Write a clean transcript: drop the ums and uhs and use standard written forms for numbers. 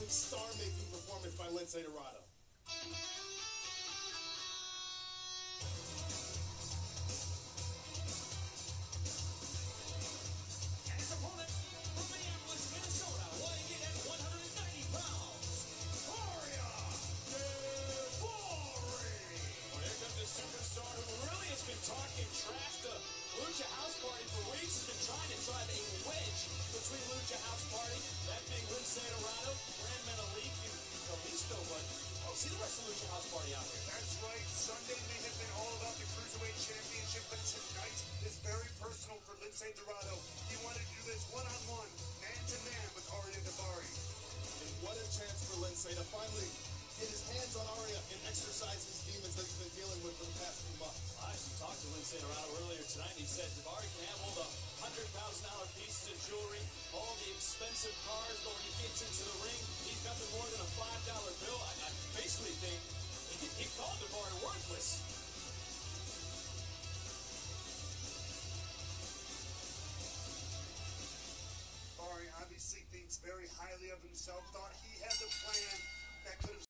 absolute star-making performance by Lince Dorado. And his opponent from Minneapolis, Minnesota, weighing in at 190 pounds, Ariya Daivari. Well, here comes the superstar who really has been talking trash to Lucha House Party for weeks. Has been trying to drive a wedge between Lucha House Party, that being Lince Dorado, Gran Metalik, and Kalisto, but I don't see the rest of Lucha House Party out here. That's right. Sunday may have been all about the Cruiserweight Championship, but tonight is very personal for Lince Dorado. He wanted to do this one-on-one, man-to-man with Ariya Daivari. And what a chance for Lince to finally get his hands on Ariya and exercise his demons that he's been dealing with for the past few months. I actually talked to Lince Dorado earlier tonight, and he said Daivari can handle the $100,000 pieces of jewelry, all the expensive cars, but when he gets into the ring, he's nothing more than a $5 bill. I basically think he called Daivari worthless. Daivari obviously thinks very highly of himself, thought he had the plan that could have